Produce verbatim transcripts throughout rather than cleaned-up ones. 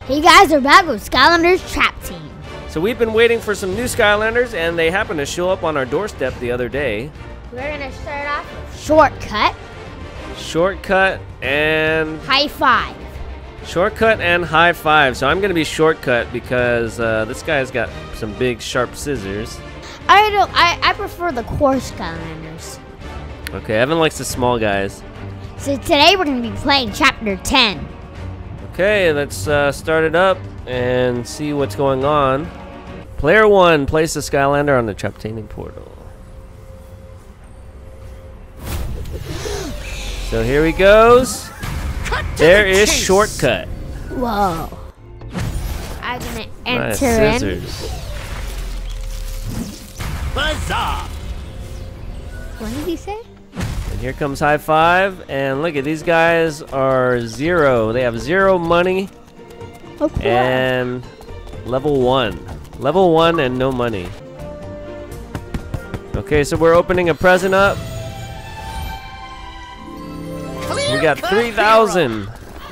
Hey guys, we're back with Skylanders Trap Team. So we've been waiting for some new Skylanders, and they happened to show up on our doorstep the other day. We're gonna start off with Shortcut, Shortcut, and High Five. Shortcut and High Five. So I'm gonna be Shortcut because uh, this guy's got some big sharp scissors. I don't. I, I prefer the coarse Skylanders. Okay, Evan likes the small guys. So today we're gonna be playing Chapter ten. Okay, let's uh, start it up and see what's going on. Player one, place the Skylander on the Traptaining portal. So here he goes. There is Shortcut. Whoa. I'm gonna enter Nice in. scissors. Huzzah! What did he say? And here comes High Five, and look at these guys are zero. They have zero money Of course. and level one. Level one and no money. Okay, so we're opening a present up. We got three thousand.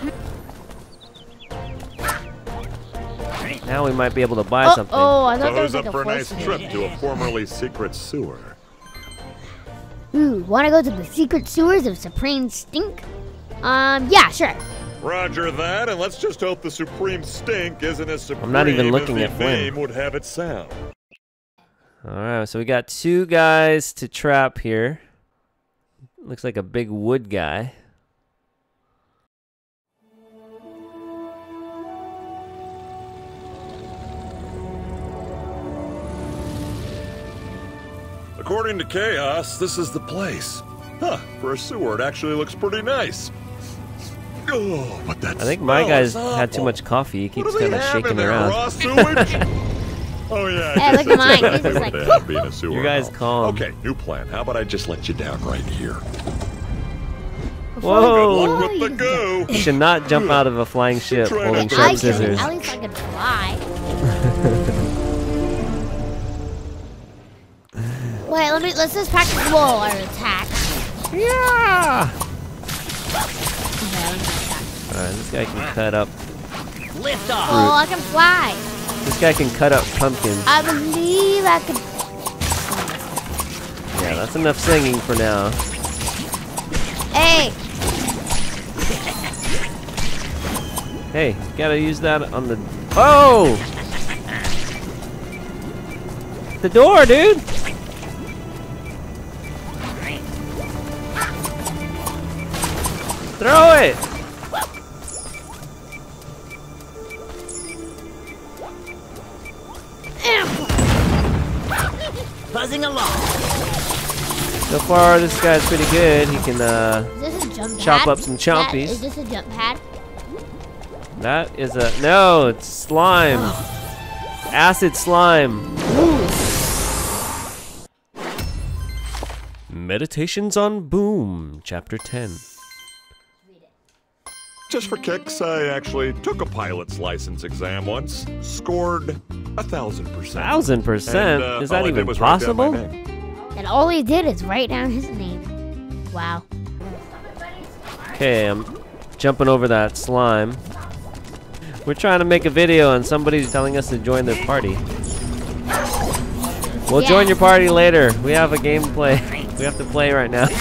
Now we might be able to buy oh, something. oh, I thought So there was who's like up a for a nice force trip in to it. a formerly secret sewer? Ooh, wanna go to the secret sewers of Supreme Stink? Um, yeah, sure. Roger that, and let's just hope the Supreme Stink isn't as supreme I'm not even looking as at the Flynn. name would have it sound. Alright, so we got two guys to trap here. Looks like a big wood guy. According to Chaos, this is the place. Huh, for a sewer, it actually looks pretty nice. Oh, but that I think my smell guy's is had too awful. much coffee. He What keeps do they kind of have shaking in there, around. raw sewage? Oh yeah. I Hey, guess look at that's mine. exactly He's just what like, they have being a sewer You guys house. calm. Okay, new plan. How about I just let you down right here? Before Good Whoa! luck Oh, with the you- go. You should not jump out of a flying ship Try holding not to sharp I can, scissors. at least I can fly. Wait, let me. Let's just practice roll or attack. Yeah! Okay, let me attack. Alright, this guy can cut up. Lift off! Oh, I can fly. This guy can cut up pumpkins. I believe I can. Yeah, that's enough singing for now. Hey, Hey, you gotta use that on the. Oh! The door, dude! Throw it! Buzzing along! So far, this guy's pretty good. He can, uh. is this a jump Chop pad? up some chompies. That- Is this a jump pad? That is a. No, it's slime. Acid slime. Meditations on Boom, Chapter ten. Just for kicks, I actually took a pilot's license exam once. Scored a thousand percent. Thousand percent? And, uh, Is all that I did even was write down my possible? name. And all he did is write down his name. Wow. Okay, I'm jumping over that slime. We're trying to make a video and somebody's telling us to join their party. We'll Yeah. join your party later. We have a game to play. We have to play right now.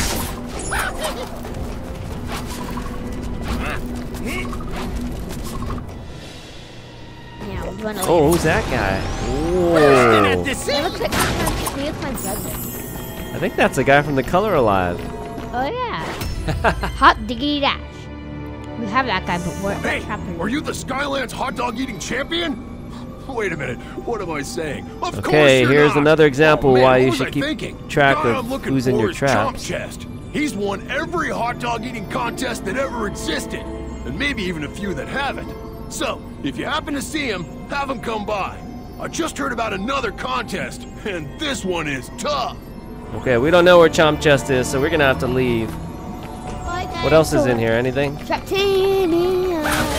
Yeah, we'll join a Oh, later. who's that guy? Bursting at Whoa. the He seams! looks like he looks my brother. I think that's the guy from The Color Alive. Oh yeah. Hot diggity dash. We have that guy, but we're Hey, trapping. are you the Skylands hot dog eating champion? Wait a minute, what am I saying? Of course Okay, you're here's not. another example Oh, man, why what you was should I keep thinking? track The guy of I'm looking who's in for your is traps. Chomp Chest. He's won every hot dog eating contest that ever existed, and maybe even a few that haven't. So, if you happen to see him, have him come by. I just heard about another contest, and this one is tough. Okay, we don't know where Chomp Chest is, so we're gonna have to leave. What else is in here? Anything? Traptania.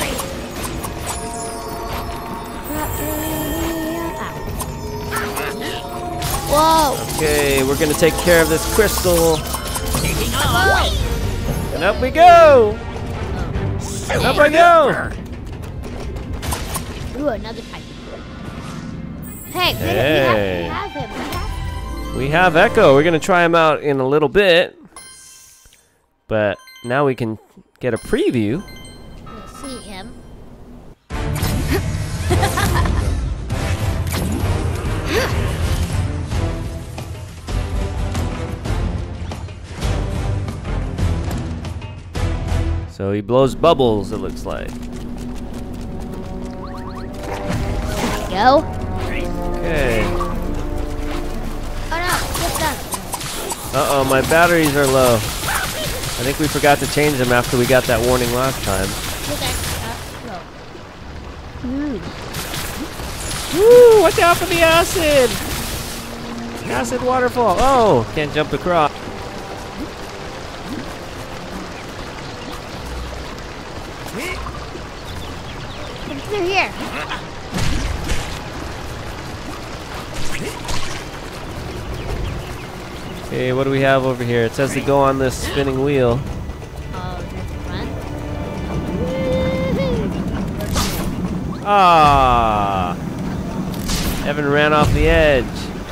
Whoa! Okay, we're gonna take care of this crystal. Taking off! And up we go! And up I go! Ooh, another Titan. Hey, we Hey. have, we have him. We have We have Echo. We're gonna try him out in a little bit, but now we can get a preview. We'll see him. So he blows bubbles, it looks like. Go. Okay. Oh no, get done. Uh-oh, my batteries are low. I think we forgot to change them after we got that warning last time. Get that. Go. Ooh. Woo! Watch out for the acid! Acid waterfall. Oh, can't jump across. Come through here. Okay, what do we have over here? It says to go on this spinning wheel. Oh, there's a run. Ah! Evan ran off the edge.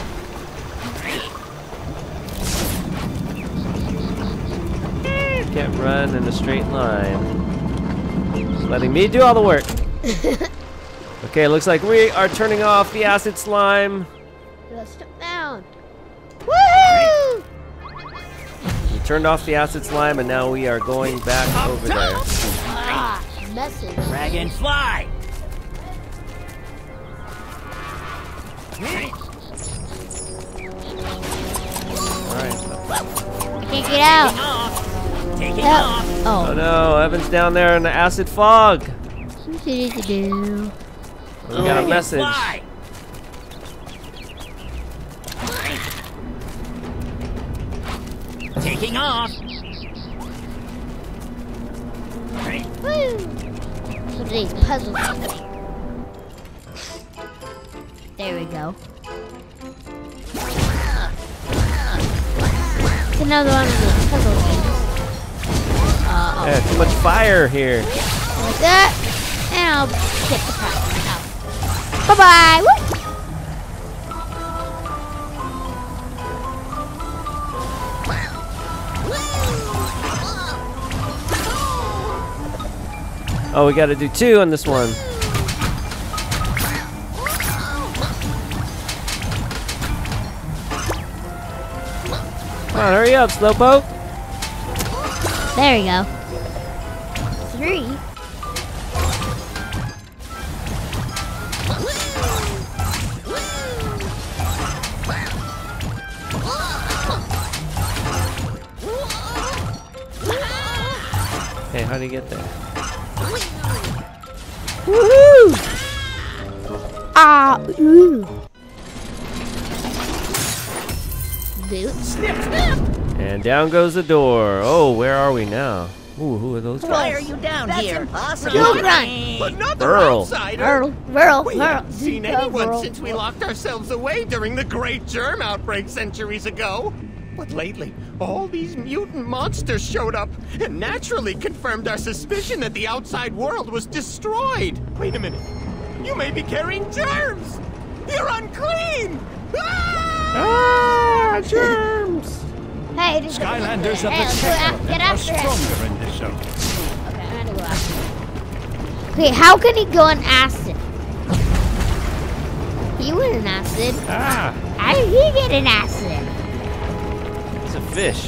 Can't run in a straight line. Just letting me do all the work. Okay, looks like we are turning off the acid slime. Let's step down. Woohoo! We turned off the acid slime and now we are going back over there. Ah, message. Dragonfly! Alright. Can't get out. Off. Taking Help. off. Oh Oh. no, Evan's down there in the acid fog. Do-do-do-do. We got a message. Dragonfly! Taking off. Woo! What are these puzzles? There we go. It's another one of these puzzle games. Uh, Yeah, too much fire here. oh, like that. And I'll get the prize out. Bye-bye! Woo! Oh, we gotta do two on this one. Come on, hurry up, Slowpoke. There we go. Three. Hey, how do you get there? Woohoo! Ah, ooh. Boot. Snip, snip! And down goes the door. Oh, where are we now? Ooh, who are those guys? Why are you down That's here? impossible. Go run. But not the Burl. outsider. Earl, Burl, We Burl. haven't seen Go, anyone Burl. since we locked ourselves away during the great germ outbreak centuries ago. But lately, all these mutant monsters showed up and naturally confirmed our suspicion that the outside world was destroyed. Wait a minute. You may be carrying germs. You're unclean. Ah! Ah, germs! Hey, just Skylanders of hey, the let's go af- Sector get are after him. stronger in this zone. Okay, I'm gonna go after him. Okay, how can he go on acid? He went in acid. Ah, How did he get in acid? it's a fish.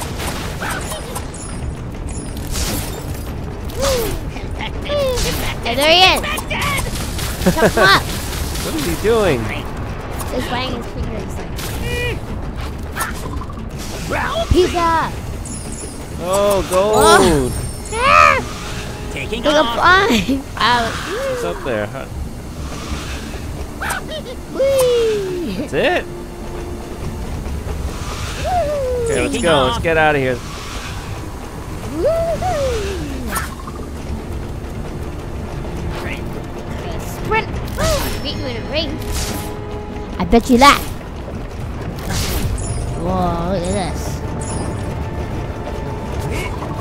Hey, there he is. Chop him up. What is he doing? Just banging his fingers like. Pizza. Oh, gold! Ah, Taking look up off. flying. Out. What's up there? Huh? Whee. That's it? Okay, let's Taking go. off. Let's get out of here. Woo-hoo. Sprint. Woo. Beat you in a race. I bet you that. Whoa, look at this.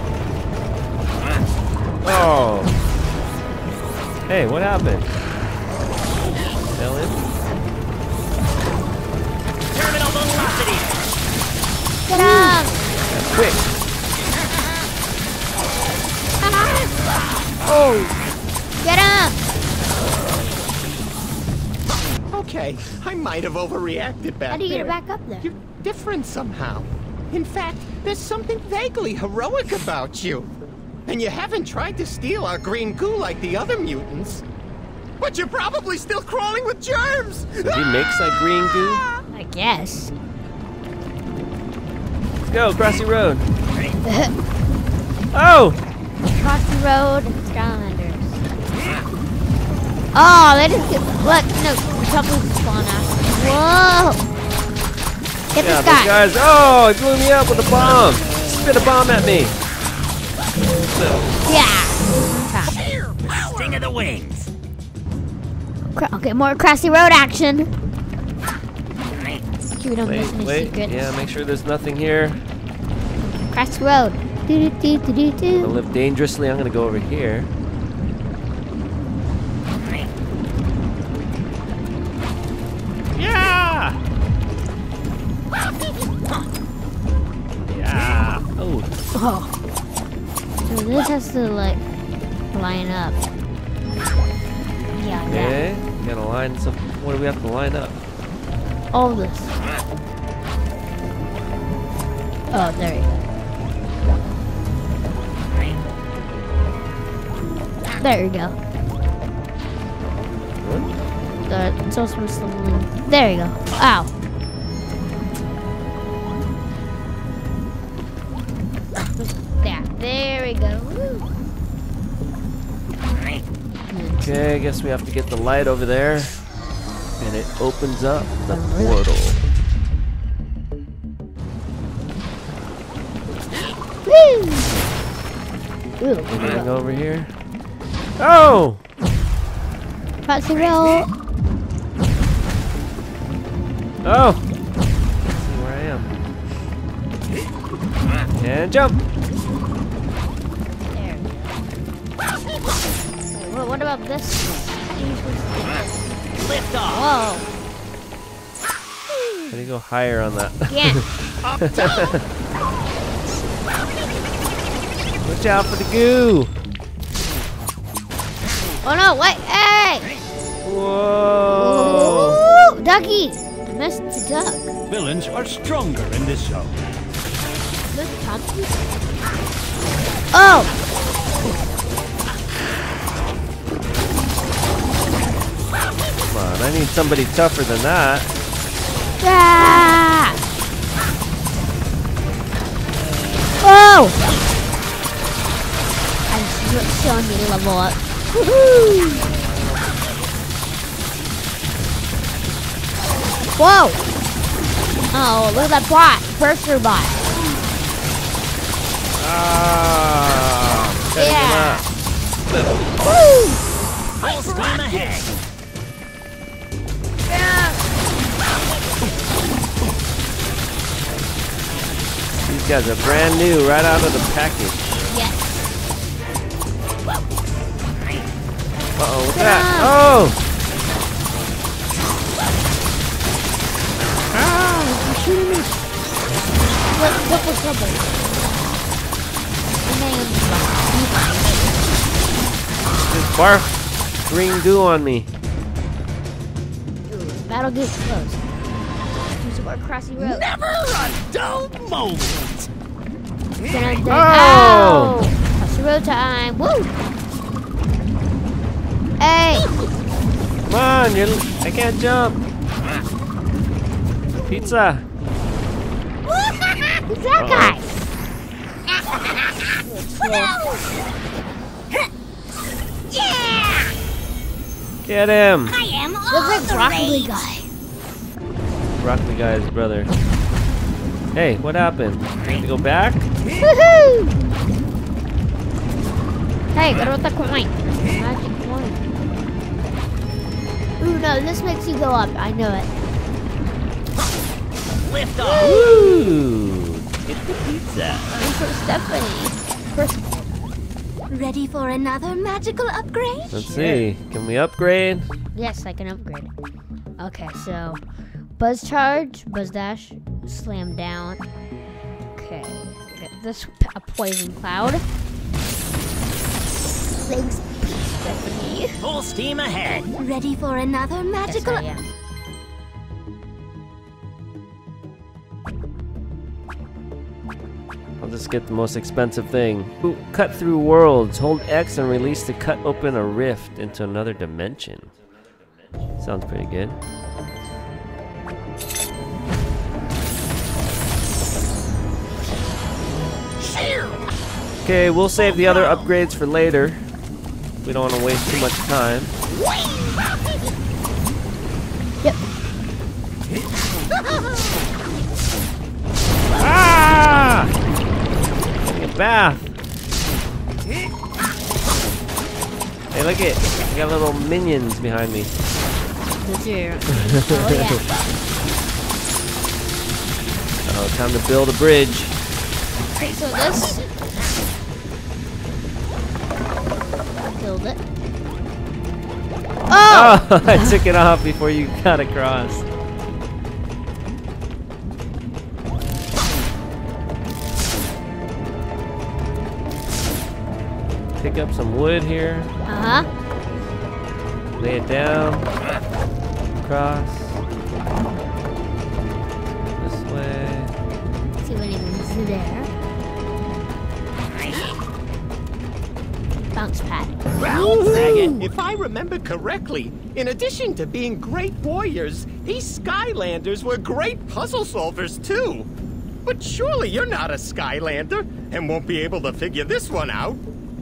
Oh. Hey, what happened? sorry. I might have overreacted back How do you get there. it back up there? You're different somehow. In fact, there's something vaguely heroic about you. And you haven't tried to steal our green goo like the other mutants. But you're probably still crawling with germs! So he makes that green goo? I guess. Let's go, across the road. Oh! Cross the road and Skylanders. Oh, they just get. Look, no, the puppets spawn out. Whoa! Get Yeah, this guy. those guys. Oh, he blew me up with a bomb. Spit a bomb at me. Yeah. Sting of the wings. Cra- Okay, more Crossy Road action. So we don't Wait, miss any wait. secrets. Yeah, make sure there's nothing here. Crossy Road. Do do do do do I do. live dangerously. I'm gonna go over here. Yeah! Yeah! Oh, Oh. So this has to like line up. Yeah, yeah. okay. Gotta line some. What do we have to line up? All this. Oh, there you go. There you go. Uh, it's also supposed to link. There you go. Ow. There. There we go. Woo. Okay, I guess we have to get the light over there. And it opens up the portal. Woo. Ooh, Anything over here? Oh! Cross the road. Oh! Let's see where I am. And jump! There. Wait, what, what about this? Lift off. Whoa. How do you go higher on that? Can't. Watch out for the goo! Oh no, wait, hey! Whoa! Ooh, Ducky! I missed the duck. Villains are stronger in this zone. Look, Ducky. Oh! Come on, I need somebody tougher than that. Ah! Oh! I'm still showing you level up. Woohoo! Whoa! Oh, look at that bot. Burster bot. Ah! Gotta get Yeah. up. Woo! Full steam ahead. These guys are brand new, right out of the package. Yes. Uh-oh, what's Get that? up. Oh! Ah, you're shooting me. What, double trouble. And then Just barf green goo on me. Ooh, battle gets close. Do some more Crossy Road. Never a dull moment. Dun, dun, Oh! ow. Crossy Road time. Woo! Hey! Come on, you're, I can't jump. Pizza. Who's that guy? Yeah! Get him. I am Looks all like the Broccoli rage. guy. Broccoli guy's brother. Hey, what happened? You have to go back? Woohoo! Hey, what about the coin? Magic coin. Ooh, no, this makes you go up. I know it. Lift off. Ooh. Get the pizza. And for Stephanie. First, Ready for another magical upgrade? Let's see. Can we upgrade? yes, I can upgrade it. Okay, so Buzz Charge, Buzz Dash, Slam Down. Okay, get this a Poison Cloud. Thanks, Stephanie. Full steam ahead. Ready for another Yes, magical I am. just get the most expensive thing. Ooh, cut through worlds. Hold X and release to cut open a rift into another dimension. Sounds pretty good. Okay, we'll save the other upgrades for later. We don't want to waste too much time. Yep. Ah! Getting a bath. Hey, look it. I got little minions behind me. This year. Oh yeah. Oh, time to build a bridge. Okay, so this. Build it. Oh! Oh, I took it off before you got across. Pick up some wood here. Uh huh. Lay it down. Across. This way. Let's see what even there. Bounce pad. Well, Sagat, if I remember correctly, in addition to being great warriors, these Skylanders were great puzzle solvers too. But surely you're not a Skylander and won't be able to figure this one out.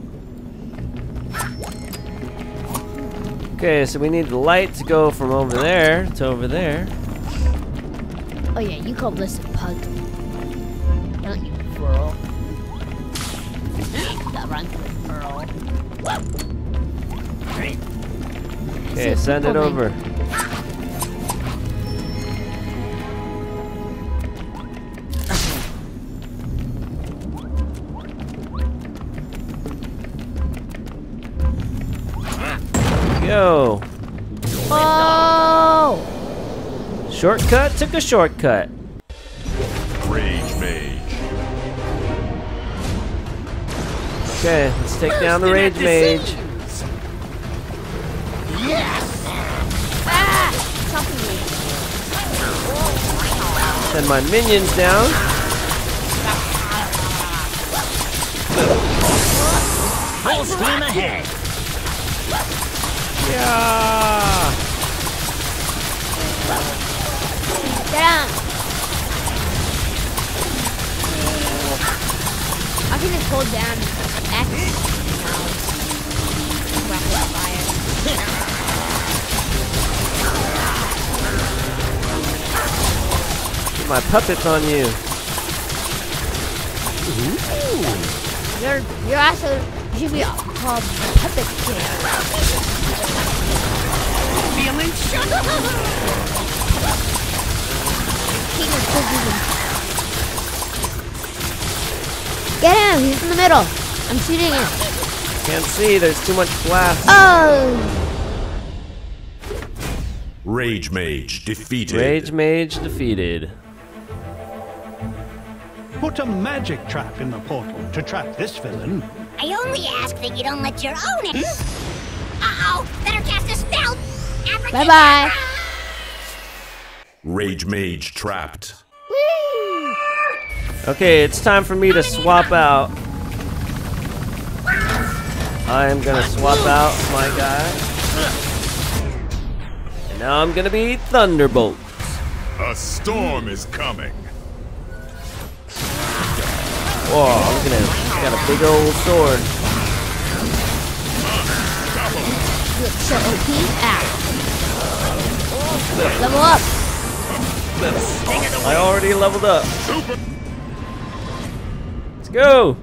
Okay, so we need the light to go from over there to over there. Oh yeah, you call this a puzzle. Don't you, Pearl? That rhymes with Pearl. Okay, send it over. Go. Oh! Shortcut took a shortcut. Rage Mage. Okay, let's take down the Rage Mage. Yes! Ah! Something Send my minions down. Full steam ahead. Yeah. down. I can just hold down X. Rapid fire. Get my puppets on you. Ooh. You're you're also you should be called Puppet King. Feeling shut. King of Cookies. Get him! He's in the middle. I'm shooting him. Can't see. There's too much blast. Oh! Rage Mage defeated. Rage Mage defeated. Put a magic trap in the portal to trap this villain. I only ask that you don't let your own. Uh-oh! Better cast a spell! Bye bye! Rage Mage trapped. Whee! Okay, it's time for me to swap out. I am gonna swap out my guy. And now I'm gonna be Thunderbolt. A storm is coming. Whoa, look at him. He's got a big old sword. You look so O P. Ah. Level up. I already leveled up. Let's go.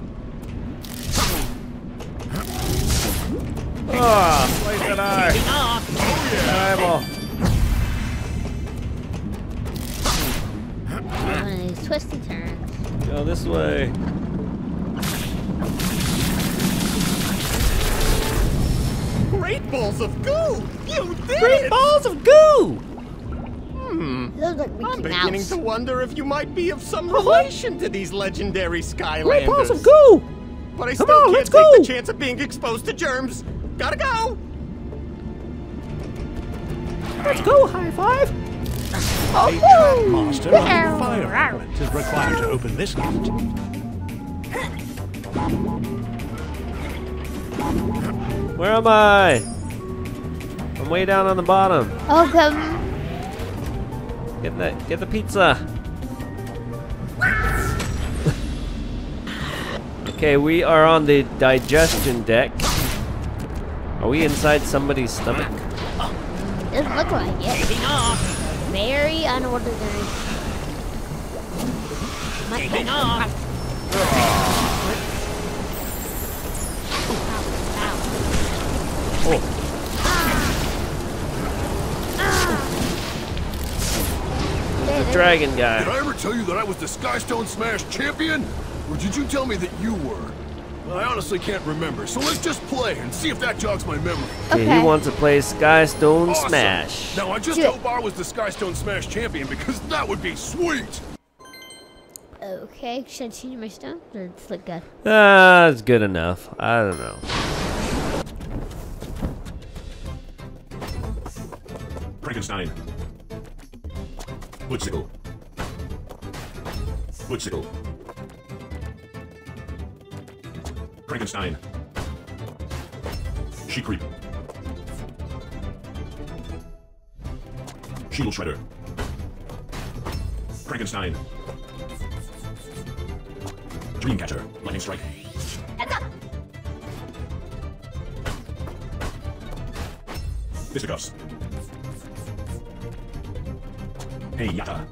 Ah, slice that eye. Eyeball. One of these twisty turns. Go this way. Great balls of goo! You did Great it! balls of goo! Hmm. Those like I'm Mickey beginning Mouse. to wonder if you might be of some relation to these legendary Skylanders. Great balls of goo! But I Come still on, can't let's take go. the chance of being exposed to germs. Gotta go! Let's go, high five! A trap master and fire element is required to open this gate. Where am I? I'm way down on the bottom. Oh, come. Get the get the pizza. Okay, we are on the digestion deck. Are we inside somebody's stomach? Doesn't look like it. Taking off. Very unordinary. My Taking off. Oh. The dragon Did guy. I ever tell you that I was the Skystone Smash champion? Or did you tell me that you were? I honestly can't remember, so let's just play and see if that jogs my memory. Okay, Okay. he wants to play Skystone Awesome. Smash. Now I just Do it. hope I was the Skystone Smash champion because that would be sweet. Okay, should I change my stone? Or it's look good? Ah, it's good enough. I don't know. Frankenstein. Woodsickle. Woodsickle. Frankenstein. She creep. Shield shredder. Frankenstein. Dreamcatcher. Lightning strike. Fisticuffs. Hey Yata.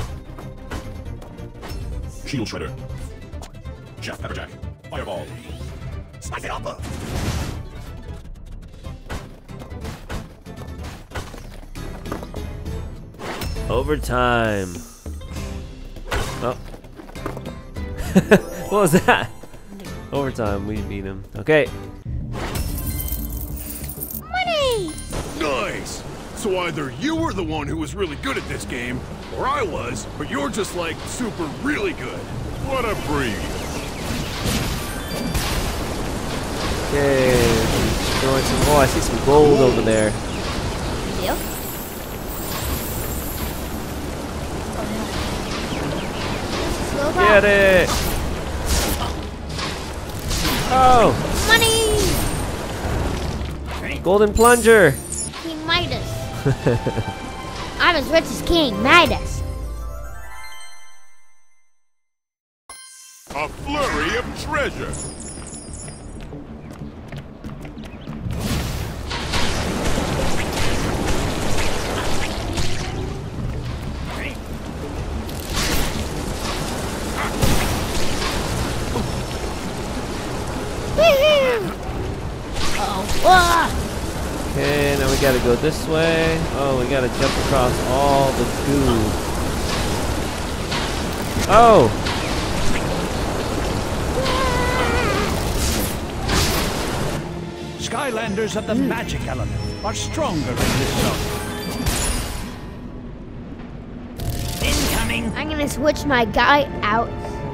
Shield shredder. Chef Pepperjack. Fireball. Spice it up. Overtime. Oh. What was that? Overtime, we beat him. Okay. Money! Nice! So either you were the one who was really good at this game, or I was, but you're just like super really good. What a breed. Okay. Throwing some. Oh, I see some gold over there. Deal? Slow Get it! Oh! Money! Golden plunger! King Midas. I'm as rich as King Midas. A flurry of treasure. Oh. Ah. Okay, now we gotta go this way. Oh, we gotta jump across all the goo. Oh! Skylanders of the magic element are stronger in this zone. Incoming. I'm gonna switch my guy out.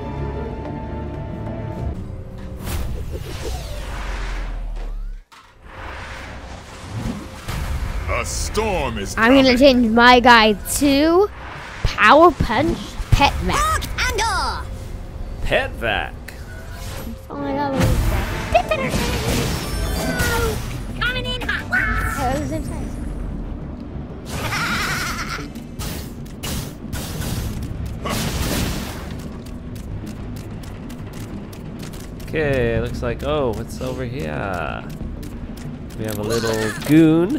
A storm is I'm gonna coming. change my guy to Power Punch Pet Vac. And off. Pet vac. Oh my god, what is that? Coming in hot. Oh, it was inside. Okay, looks like, oh, what's over here? We have a little goon.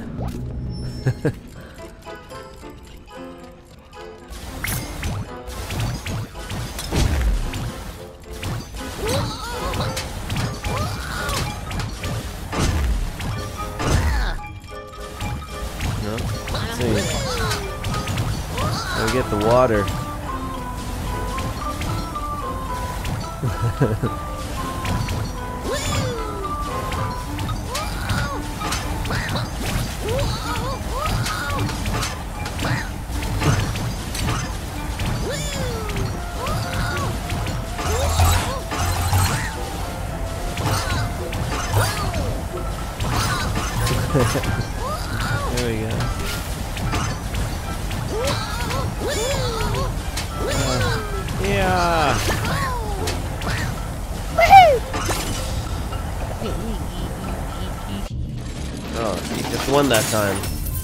No? Let's see. We get the water. There we go. Uh, yeah. almost won that time.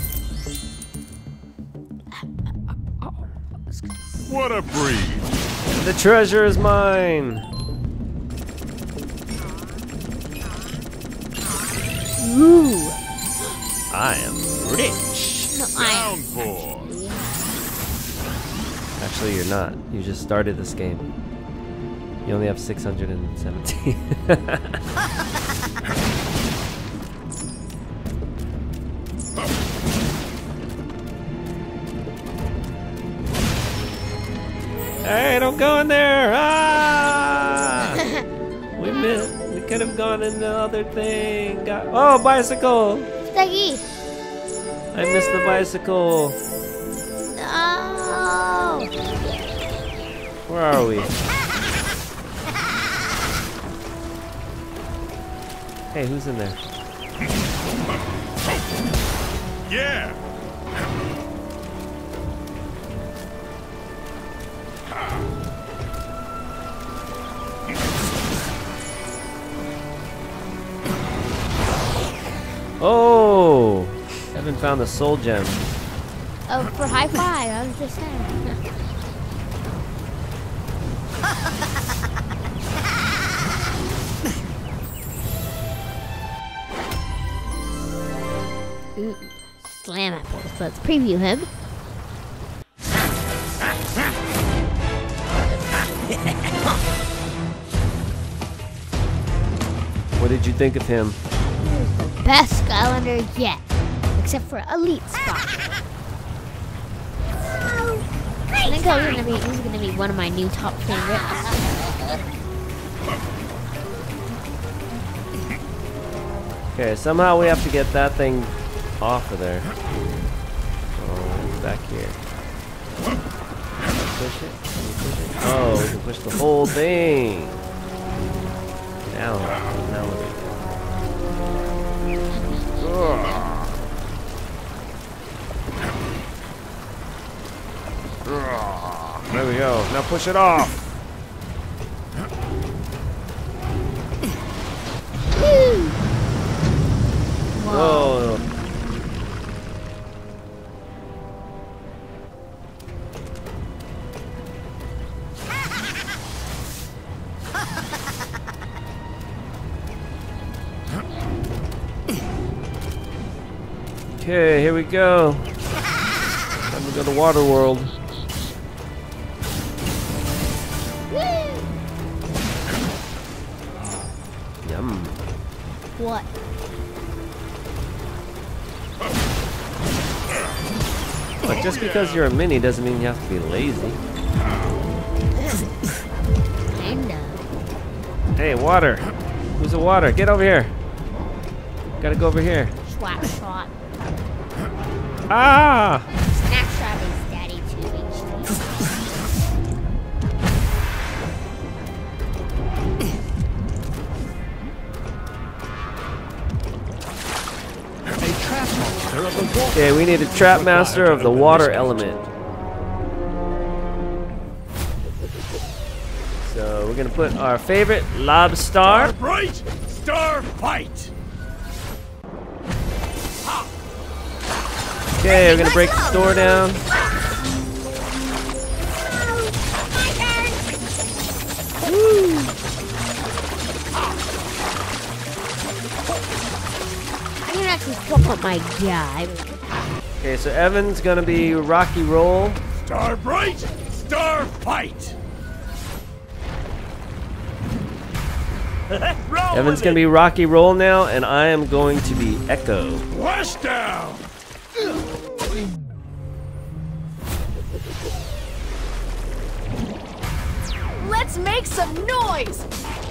What a breeze! The treasure is mine. Ooh. I am rich. No, I am. Downpour. Actually, you're not. You just started this game. You only have six hundred seventeen. Hey, don't go in there! Ah! we missed. We could have gone in the other thing. Got oh, bicycle! Steggy. I missed the bicycle. No. Where are we? Hey, who's in there? Yeah! Oh! Haven't found the soul gem. Oh, for high five. I was just saying. Ooh, slam apple. So let's preview him. What did you think of him? Best Skylander yet, except for elite spot. I think I was gonna be, he's gonna be one of my new top favorites. Okay, somehow we have to get that thing off of there. Oh, it's back here. Can you push it? Can you push it? Oh, we can push the whole thing. Now, now what do we do? Ugh. Ugh. There we go. Now push it off. Whoa. Okay, here we go. Time to go to Waterworld. Yum. What? But just because you're a mini doesn't mean you have to be lazy. Kinda. Hey, water. Who's the water? Get over here. Gotta go over here. Swap shot. Ah! Snack shot is daddy two H A trap monster of the water. Okay, we need a trap master of the water element. So we're gonna put our favorite Lobstar. Bright Star Fight! Okay, we're gonna break the door down. I can actually swap up my guy. Okay, so Evan's gonna be Rocky Roll. Star Bright Star Fight! Evan's gonna be Rocky Roll now, and I am going to be Echo. Flash down! Let's make some noise!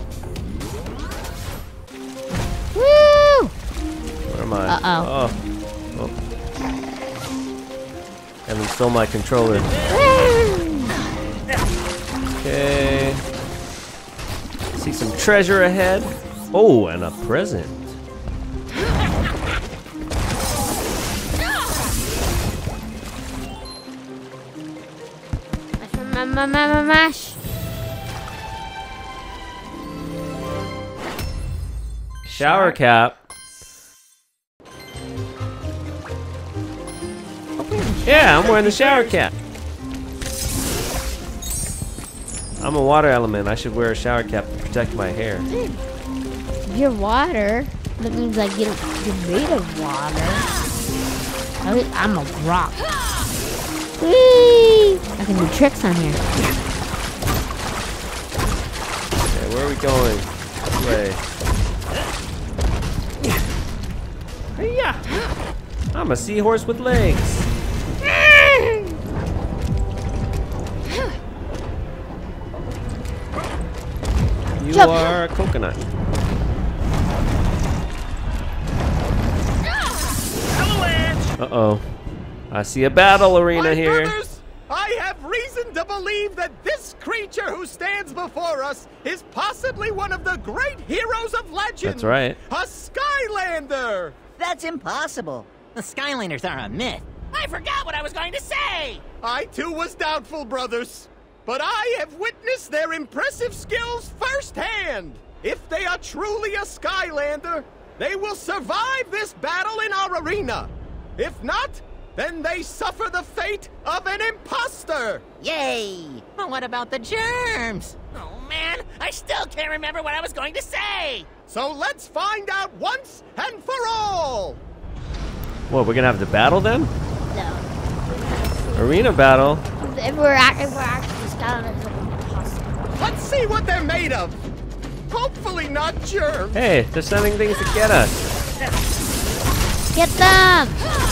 Woo! Where am I? Uh-oh. Oh. oh. Evan stole my controller. Okay. See some treasure ahead. Oh, and a present. Ma ma ma ma mash. Shower cap. Yeah, I'm wearing the shower cap. I'm a water element. I should wear a shower cap to protect my hair. You're water. That means like you don't, you're made of water. I- I'm a rock. Whee! I can do tricks on here. Okay, where are we going? This way. Hey-ya! I'm a seahorse with legs. You Jump. are a coconut. Uh-oh. I see a battle arena My here. brothers, I have reason to believe that this creature who stands before us is possibly one of the great heroes of legend. That's right. A Skylander. That's impossible. The Skylanders are a myth. I forgot what I was going to say! I too was doubtful, brothers. But I have witnessed their impressive skills firsthand. If they are truly a Skylander, they will survive this battle in our arena. If not, then they suffer the fate of an imposter. Yay! But what about the germs? Oh man, I still can't remember what I was going to say! So let's find out once and for all. What, we're gonna have to battle then? No. Arena battle? If we're, act- if we're actually Skylanders, it's impossible. Let's see what they're made of. Hopefully not germs. Hey, they're sending things to get us. Get them!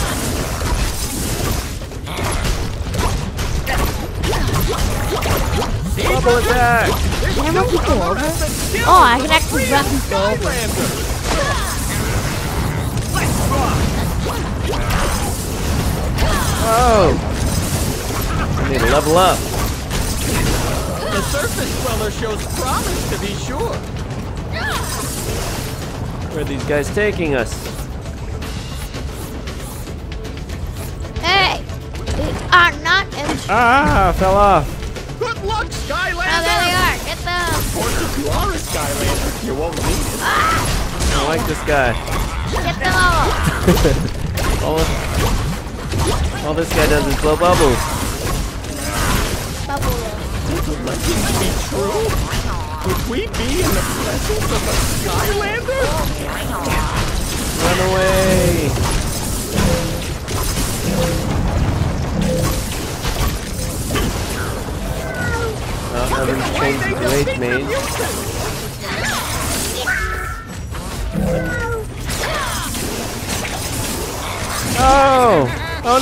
Bubble attack! Can I run people over? Oh, I can actually run people over. Oh! I need to level up. The surface dweller shows promise, to be sure. Where are these guys taking us? Hey! We are not in... Ah, fell off. Good luck, Skylander! Oh, there they are! Get them! Of course, if you are a Skylander, you won't need it. I don't like this guy. Get them all! All, all this guy does is blow bubbles. Bubble. Could legends be true? Could we be in the presence of a Skylander? Run away! Oh, nothing's changed the rage mage. Oh! Oh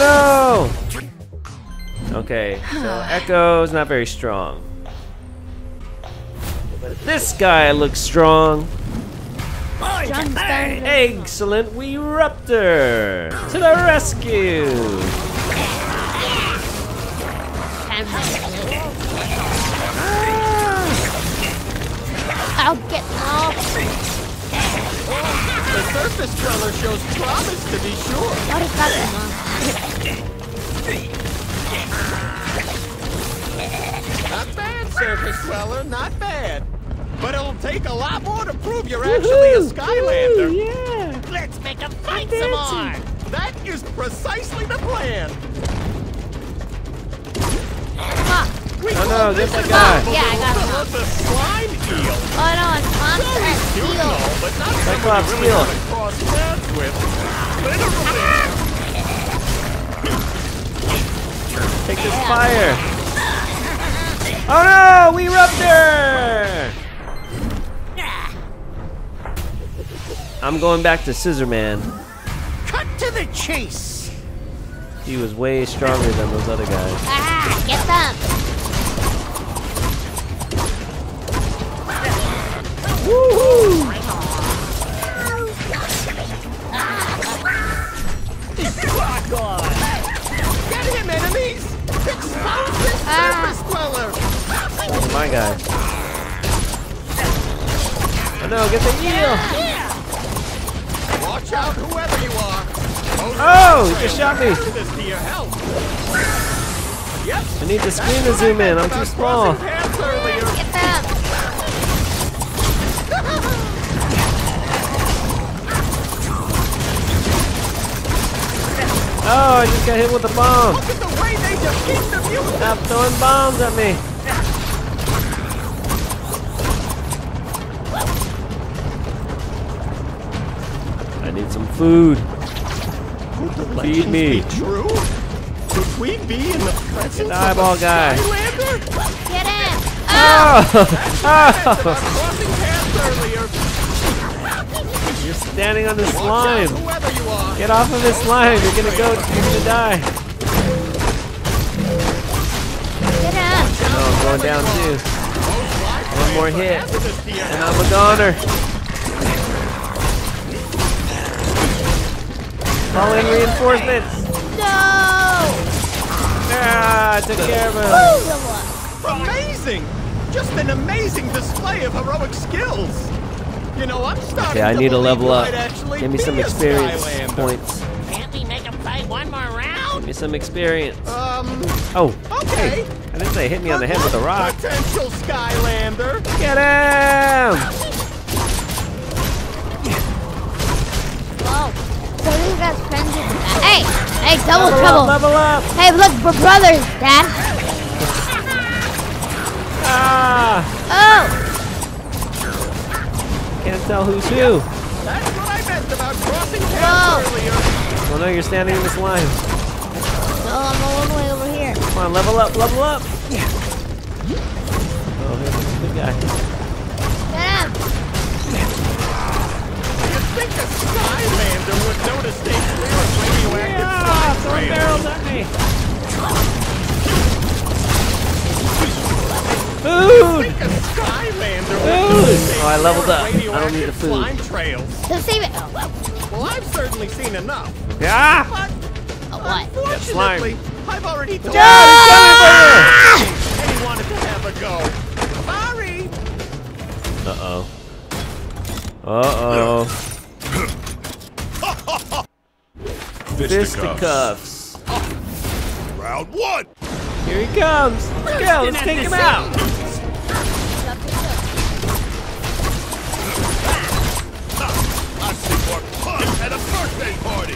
no! Okay, so Echo's not very strong. But this guy looks strong. Excellent, we Raptor! To the rescue! I'll get them all. The surface dweller shows promise, to be sure. What is that? Not bad, surface dweller, not bad. But it'll take a lot more to prove you're actually a Skylander. Yeah! Let's make them fight some more! That is precisely the plan. We Oh no, call get this that a guy. Yeah, I got him. the slime eel. Oh no, it's Monster X You Steel. know, but not Cyclops somebody really eel. want to cross paths with. Literally. Take this fire! Oh no! We Raptor! I'm going back to Scissor Man. Cut to the chase! He was way stronger than those other guys. Ah, get them. Woohoo! Get him, enemies! Expose this Ah. surface dweller! That's my guy. Oh no, get the eel! Watch out, whoever you are. Oh, he just shot me! This to your help. Yep. I need the screen to zoom in, I'm too small. Paths earlier. Get them. Oh, I just got hit with a bomb. Look at the way they defeat the mutants! Stop throwing bombs at me. I need some food. Could the Feed legends me. be true? Could we be in the presence An eyeball of a guy. Skylander? Get in! Oh! Oh! Crossing paths earlier. You're standing on this Watch slime. out, whoever you are. Get off of this slime. You're gonna go. You're gonna die. Get in! Oh, I'm going down too. One more hit, and I'm a goner. Call in reinforcements. No! Ah, I took care of him. Woo, level up. Amazing! Just an amazing display of heroic skills. You know, I'm starting Okay, I to need to believe level you up. might actually Give me be some a experience Skylander. points. Can't we make him fight one more round? Give me some experience. Um, Oh, okay. I didn't say hit me on the head with a rock. Potential Skylander. Get him! Whoa. So these guys friends with that. Hey! Hey, double Level trouble! up, level up! Hey, look, we're brothers, Dad! Ah! Oh! Can't tell who's who. That's what I meant about crossing Whoa. paths earlier. Well, no, you're standing in this line. No, I'm all the way over here. Come on, level up, level up! Oh, here's a good guy. Get him! You think a Skylander would notice they clear of radioactive Ah, slime throwing trails? barrels at me! Food! Think a Skylander would Food! notice they Oh, I leveled clear of up. I don't need the radioactive food. slime trails. So save it. Oh, Well, I've certainly seen enough. Yeah! But oh what? unfortunately, I've already told Dad, he's coming for you! and he wanted to have a go. Sorry. Uh-oh. Uh-oh. Fisticuffs. Round one. Here he comes. Let's go, let's take him out. I see more fun at a birthday party.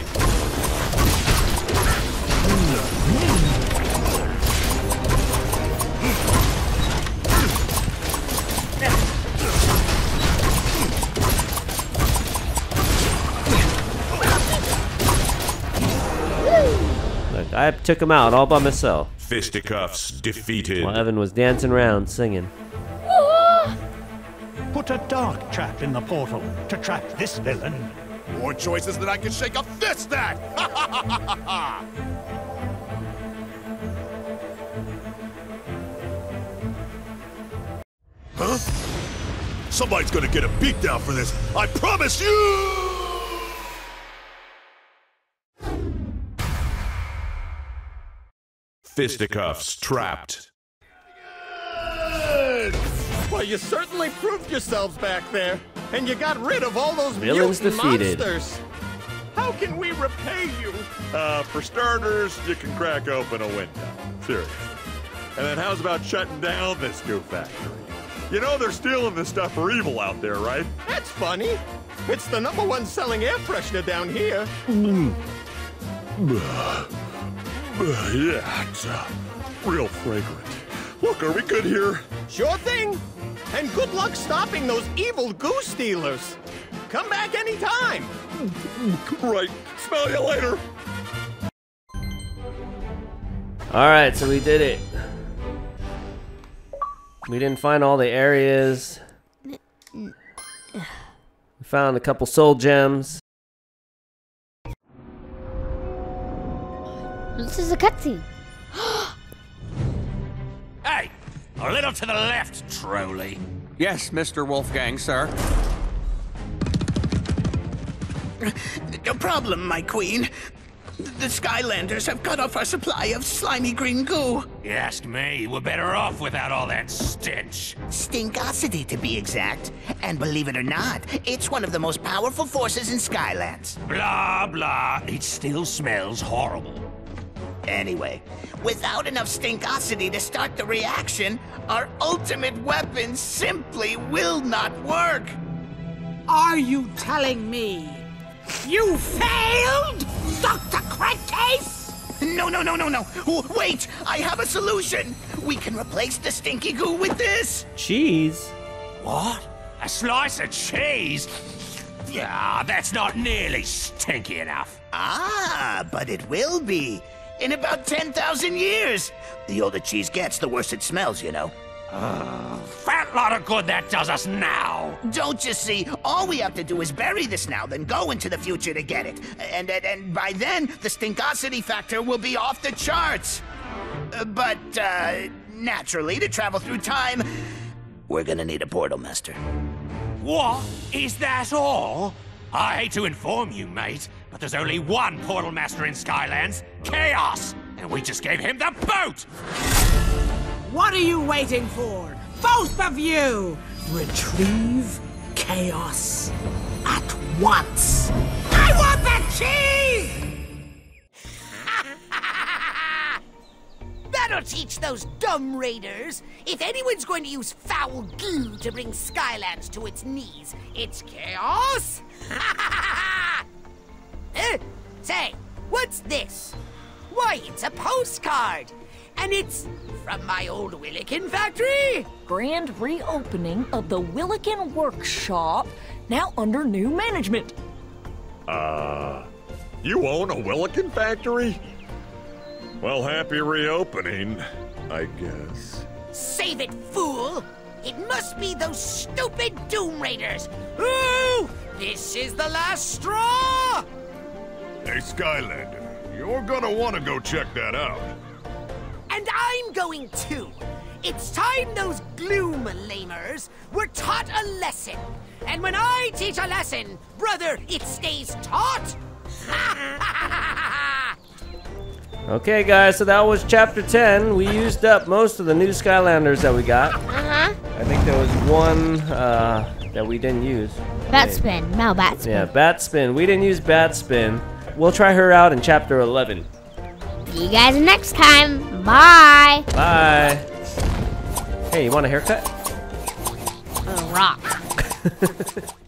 Look, I took him out all by myself. Fisticuffs defeated. While Evan was dancing around singing. Put a dark trap in the portal to trap this villain. More choices than I can shake a fist at. Huh? Somebody's gonna get a beatdown for this. I promise you! Fisticuffs trapped. Well, you certainly proved yourselves back there, and you got rid of all those Villains mutant defeated. monsters. How can we repay you? Uh, for starters, you can crack open a window. Seriously. And then how's about shutting down this goo factory? You know they're stealing this stuff for evil out there, right? That's funny. It's the number one selling air freshener down here. Yeah, it's uh, real fragrant. Look, are we good here? Sure thing. And good luck stopping those evil goo stealers. Come back anytime. Right. Smell you later. Alright, so we did it. We didn't find all the areas. We found a couple soul gems. This is a cutscene. Hey! A little to the left, trolley. Yes, Mister Wolfgang, sir. No problem, my queen. The Skylanders have cut off our supply of slimy green goo. You ask me, we're better off without all that stench. Stinkosity, to be exact. And believe it or not, it's one of the most powerful forces in Skylands. Blah, blah. It still smells horrible. Anyway, without enough stinkosity to start the reaction, our ultimate weapon simply will not work. Are you telling me you failed? Doctor Crankcase? No, no, no, no, no. W- Wait, I have a solution. We can replace the stinky goo with this. Cheese? What? A slice of cheese? Yeah, that's not nearly stinky enough. Ah, but it will be. In about ten thousand years. The older cheese gets, the worse it smells, you know. Uh, fat lot of good that does us now. Don't you see? All we have to do is bury this now, then go into the future to get it. And, and, and by then, the stinkosity factor will be off the charts. Uh, but, uh, naturally, to travel through time, we're gonna need a portal master. What? Is that all? I hate to inform you, mate, but there's only one portal master in Skylands, Chaos, and we just gave him the boot! What are you waiting for? Both of you! Retrieve Chaos at once. I want that cheese! That'll teach those dumb raiders. If anyone's going to use foul goo to bring Skylands to its knees, it's Chaos. uh, say, what's this? Why, it's a postcard. And it's from my old Willikin factory. Grand reopening of the Willikin Workshop, now under new management. Uh, you own a Willikin factory? Well, happy reopening, I guess. Save it, fool! It must be those stupid Doom Raiders. Ooh! This is the last straw! Hey, Skylander, you're gonna want to go check that out. And I'm going too. It's time those gloom lamers were taught a lesson. And when I teach a lesson, brother, it stays taught. Okay, guys, so that was chapter ten. We used up most of the new Skylanders that we got. Uh-huh. I think there was one uh, that we didn't use. Batspin. No, Batspin. Yeah, Batspin. We didn't use Batspin. We'll try her out in chapter eleven. See you guys next time. Bye. Bye. Hey, you want a haircut? A rock.